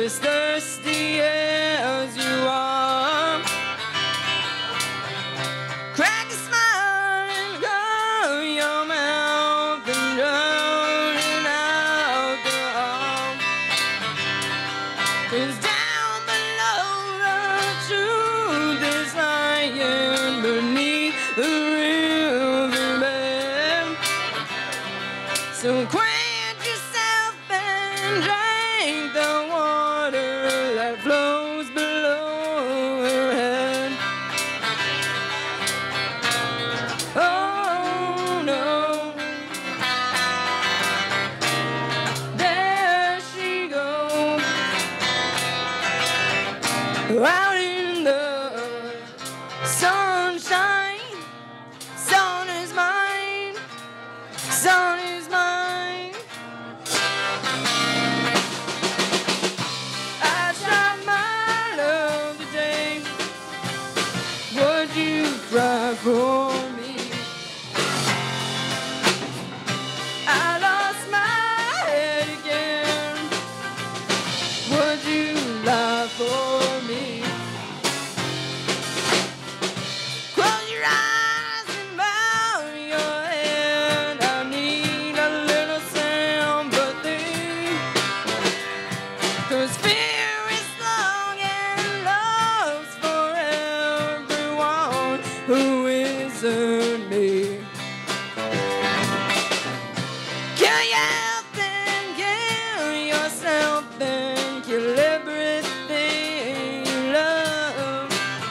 as thirsty as you are. Crack a smile and go your mouth and drown in alcohol. 'Cause down below the truth is lying beneath the riverbed. So quench yourself and drink the water that flows below her head. Oh no, there she goes, out in the sunshine. Sun is mine, sun is mine. I tried my love today. Would you cry for me? I lost my head again. Would you lie for me? Close your eyes and bow your head. I need a little sympathy. 'Cause fear is long and love's for everyone who isn't me. Kill your health and kill yourself and kill everything you love.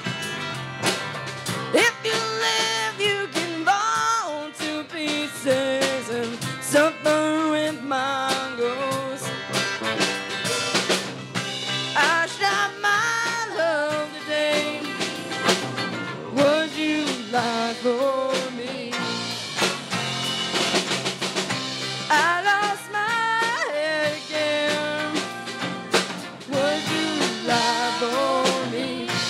If you live, you can fall to pieces and suffer with my ghost. I shot my love today. Would you lie for me? I lost my head again. Would you lie for me?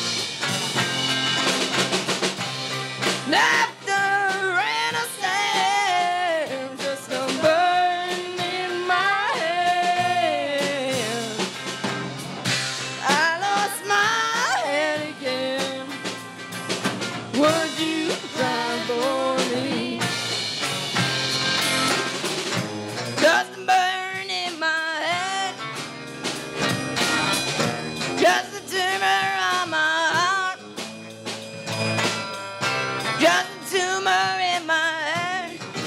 Laughter and a sand, just a burn in my head. I lost my head again. Would you cry for me? Just a burn in my head, just a tumor on my heart, just a tumor in my head.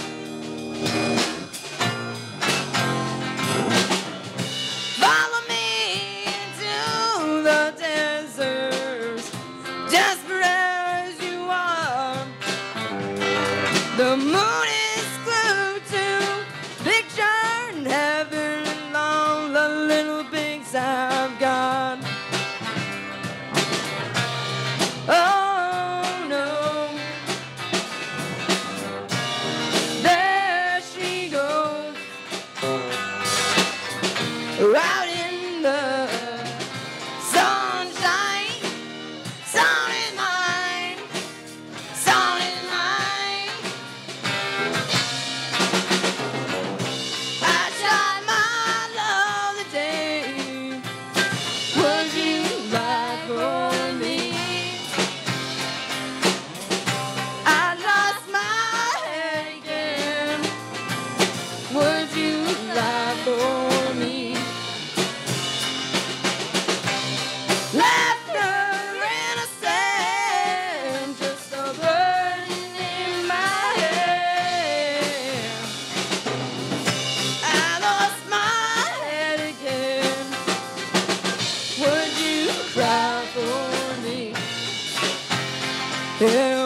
Follow me into the deserts, desperate as you are. The moon is glued to picture in heaven and all the little pigs I've got. Oh no, there she goes, out in the sunshine. Sun is mine, sun is mine. I tried my love today. Would you lie for me? I lost my head again. Would you lie for me? Laughter and a sand, just a burn in my head. I lost my head again. Would you cry for me? Yeah.